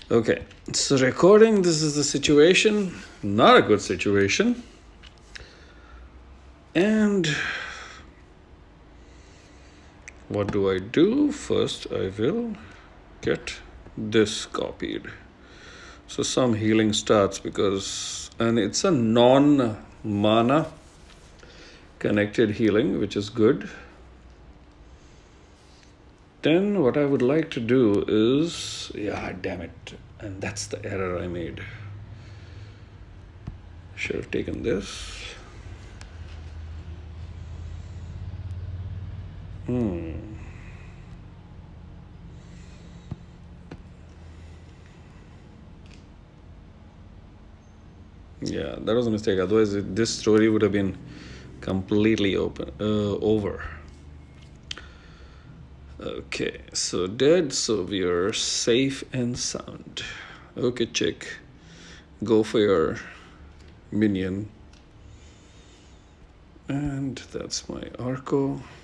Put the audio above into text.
Okay, so recording, this is the situation, not a good situation. And what do? First, I will get this copied. So some healing starts and it's a non-mana connected healing, which is good. Then what I would like to do is, yeah, damn it. And that's the error I made. Should have taken this. Yeah, that was a mistake. Otherwise, this story would have been completely over. Okay, so dead, so we are safe and sound. Okay, chick, go for your minion. And that's my Arco.